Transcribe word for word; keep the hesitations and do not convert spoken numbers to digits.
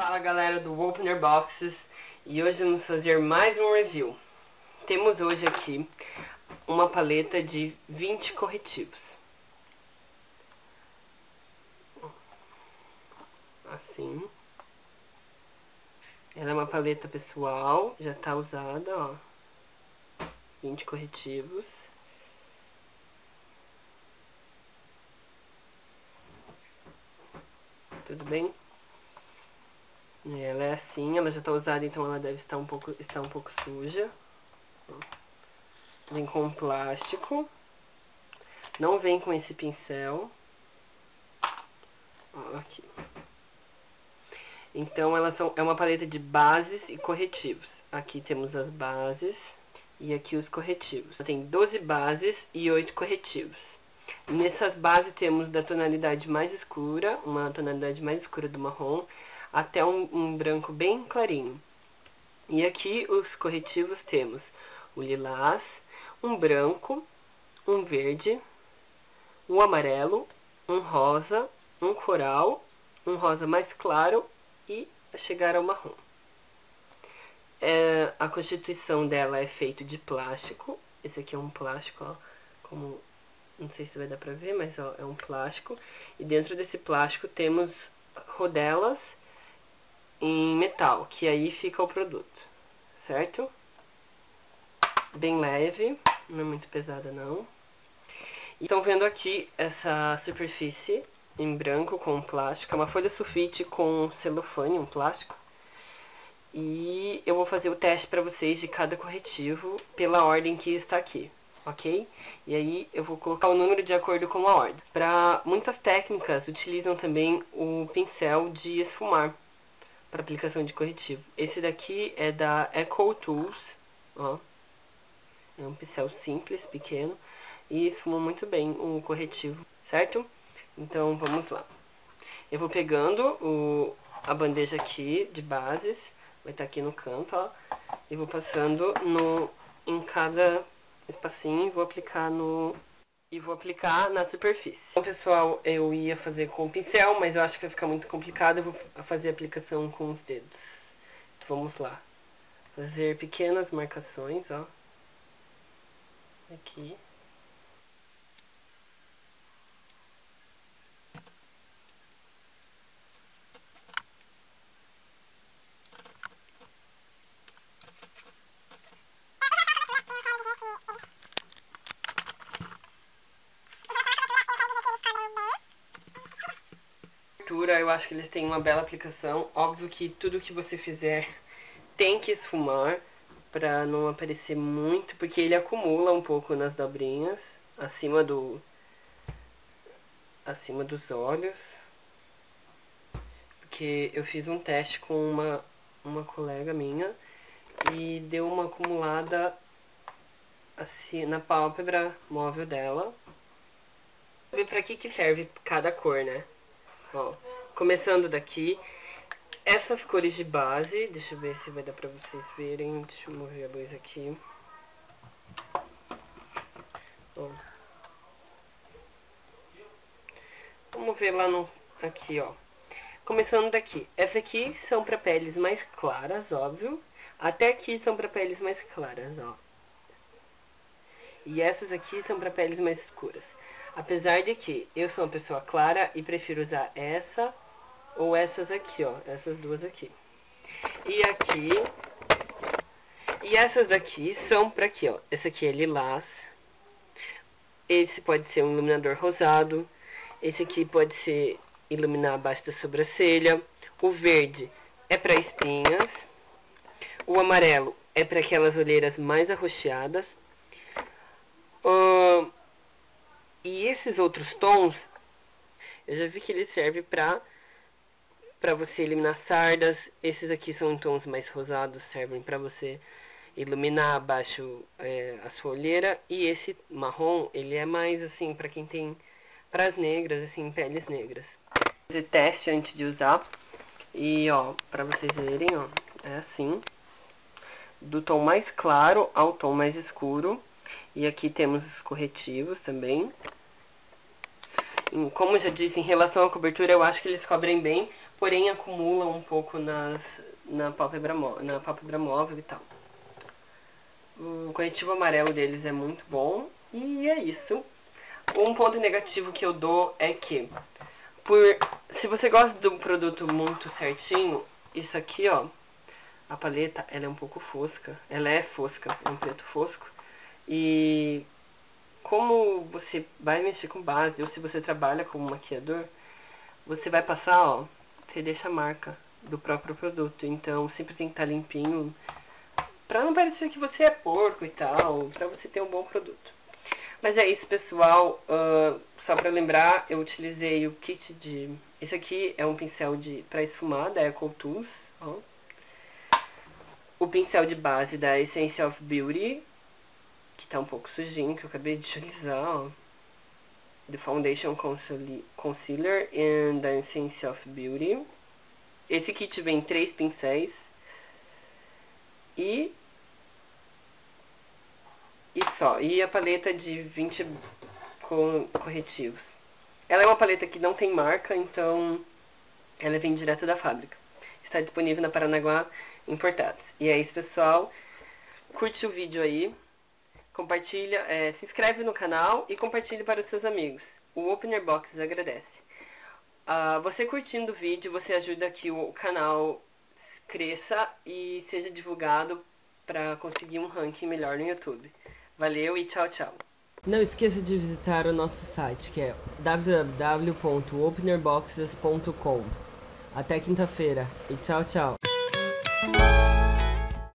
Fala galera do Opener Boxes, e hoje vamos fazer mais um review. Temos hoje aqui uma paleta de vinte corretivos. Assim. Ela é uma paleta pessoal, já tá usada, ó. vinte corretivos. Tudo bem? Ela é assim, ela já tá usada, então ela deve estar um pouco, estar um pouco suja. Vem com plástico. Não vem com esse pincel. Ó, aqui. Então elas são, é uma paleta de bases e corretivos. Aqui temos as bases e aqui os corretivos. Tem doze bases e oito corretivos. Nessas bases temos da tonalidade mais escura, uma tonalidade mais escura do marrom, até um, um branco bem clarinho. E aqui os corretivos temos o lilás, um branco, um verde, um amarelo, um rosa, um coral, um rosa mais claro e chegar ao marrom. É, a constituição dela é feita de plástico. Esse aqui é um plástico, ó, como, não sei se vai dar pra ver, mas ó, é um plástico. E dentro desse plástico temos rodelas em metal, que aí fica o produto, certo? Bem leve, não é muito pesada não. Estão vendo aqui essa superfície em branco com plástico, é uma folha sulfite com celofane, um plástico. E eu vou fazer o teste para vocês de cada corretivo pela ordem que está aqui, ok? E aí eu vou colocar o número de acordo com a ordem. Para muitas técnicas utilizam também o pincel de esfumar para aplicação de corretivo. Esse daqui é da Eco Tools, ó. É um pincel simples, pequeno, e esfuma muito bem o corretivo, certo? Então vamos lá. Eu vou pegando o, a bandeja aqui de bases, vai estar aqui no canto, ó, e vou passando no, em cada espacinho e vou aplicar no e vou aplicar na superfície. Então, pessoal, eu ia fazer com o pincel, mas eu acho que vai ficar muito complicado, eu vou fazer a aplicação com os dedos. Então, vamos lá. Fazer pequenas marcações, ó. Aqui. Eu acho que eles têm uma bela aplicação. Óbvio que tudo que você fizer tem que esfumar para não aparecer muito, porque ele acumula um pouco nas dobrinhas, acima do acima dos olhos. Porque eu fiz um teste com uma uma colega minha e deu uma acumulada assim na pálpebra móvel dela. Ver para que que serve cada cor, né? Ó, começando daqui, essas cores de base, deixa eu ver se vai dar pra vocês verem, deixa eu mover a luz aqui. Ó. Vamos ver lá no, aqui, ó. Começando daqui, essa aqui são para peles mais claras, óbvio. Até aqui são para peles mais claras, ó. E essas aqui são para peles mais escuras. Apesar de que eu sou uma pessoa clara e prefiro usar essa ou essas aqui, ó. Essas duas aqui. E aqui... E essas daqui são pra aqui, ó. Esse aqui é lilás. Esse pode ser um iluminador rosado. Esse aqui pode ser iluminar abaixo da sobrancelha. O verde é para espinhas. O amarelo é para aquelas olheiras mais arroxeadas. Uh, e esses outros tons, eu já vi que ele serve pra, pra você eliminar sardas. Esses aqui são tons mais rosados, servem pra você iluminar abaixo é, a sua olheira. E esse marrom, ele é mais assim, pra quem tem, pras negras, assim, peles negras. Fazer teste antes de usar. E ó, pra vocês verem, ó, é assim. Do tom mais claro ao tom mais escuro. E aqui temos os corretivos também. como eu já disse, em relação à cobertura, eu acho que eles cobrem bem, porém acumulam um pouco nas, na, pálpebra, na pálpebra móvel e tal. O corretivo amarelo deles é muito bom, e é isso. Um ponto negativo que eu dou é que, por, se você gosta de um produto muito certinho, isso aqui, ó, a paleta, ela é um pouco fosca, ela é fosca, é um preto fosco, e como você vai mexer com base, ou se você trabalha como maquiador, você vai passar, ó, você deixa a marca do próprio produto, então sempre tem que estar limpinho, pra não parecer que você é porco e tal, pra você ter um bom produto. Mas é isso, pessoal, uh, só pra lembrar, eu utilizei o kit de... Esse aqui é um pincel de pra esfumar, da EcoTools, ó. O pincel de base da Essence of Beauty, que tá um pouco sujinho, que eu acabei de utilizar, ó. The Foundation Concealer and the Essence of Beauty. Esse kit vem três pincéis. E... E só. E a paleta de vinte corretivos. Ela é uma paleta que não tem marca, então ela vem direto da fábrica. Está disponível na Paranaguá Importados. E é isso, pessoal. Curte o vídeo aí. Compartilha, é, se inscreve no canal e compartilhe para os seus amigos. O Opener Box agradece. Uh, você curtindo o vídeo, você ajuda que o canal cresça e seja divulgado para conseguir um ranking melhor no YouTube. Valeu e tchau, tchau. Não esqueça de visitar o nosso site, que é w w w ponto opener boxes ponto com. Até quinta-feira e tchau, tchau.